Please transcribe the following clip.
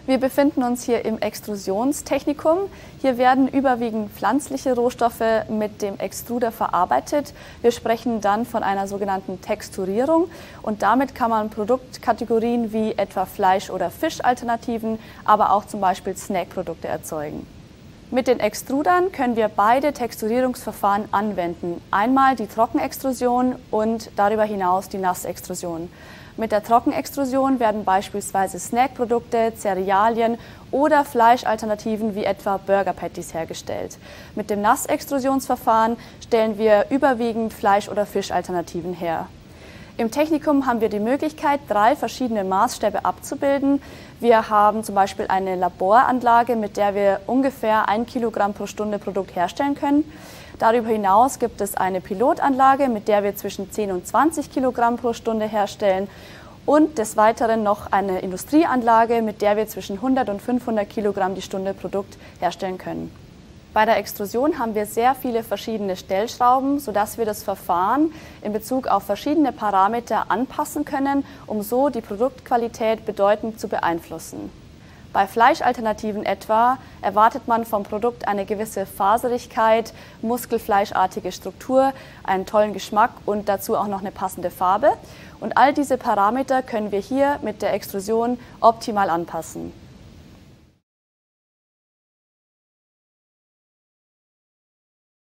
Wir befinden uns hier im Extrusionstechnikum. Hier werden überwiegend pflanzliche Rohstoffe mit dem Extruder verarbeitet. Wir sprechen dann von einer sogenannten Texturierung und damit kann man Produktkategorien wie etwa Fleisch- oder Fischalternativen, aber auch zum Beispiel Snackprodukte erzeugen. Mit den Extrudern können wir beide Texturierungsverfahren anwenden. Einmal die Trockenextrusion und darüber hinaus die Nassextrusion. Mit der Trockenextrusion werden beispielsweise Snackprodukte, Cerealien oder Fleischalternativen wie etwa Burger Patties hergestellt. Mit dem Nassextrusionsverfahren stellen wir überwiegend Fleisch- oder Fischalternativen her. Im Technikum haben wir die Möglichkeit, 3 verschiedene Maßstäbe abzubilden. Wir haben zum Beispiel eine Laboranlage, mit der wir ungefähr 1 Kilogramm pro Stunde Produkt herstellen können. Darüber hinaus gibt es eine Pilotanlage, mit der wir zwischen 10 und 20 Kilogramm pro Stunde herstellen. Und des Weiteren noch eine Industrieanlage, mit der wir zwischen 100 und 500 Kilogramm die Stunde Produkt herstellen können. Bei der Extrusion haben wir sehr viele verschiedene Stellschrauben, sodass wir das Verfahren in Bezug auf verschiedene Parameter anpassen können, um so die Produktqualität bedeutend zu beeinflussen. Bei Fleischalternativen etwa erwartet man vom Produkt eine gewisse Faserigkeit, muskelfleischartige Struktur, einen tollen Geschmack und dazu auch noch eine passende Farbe. Und all diese Parameter können wir hier mit der Extrusion optimal anpassen.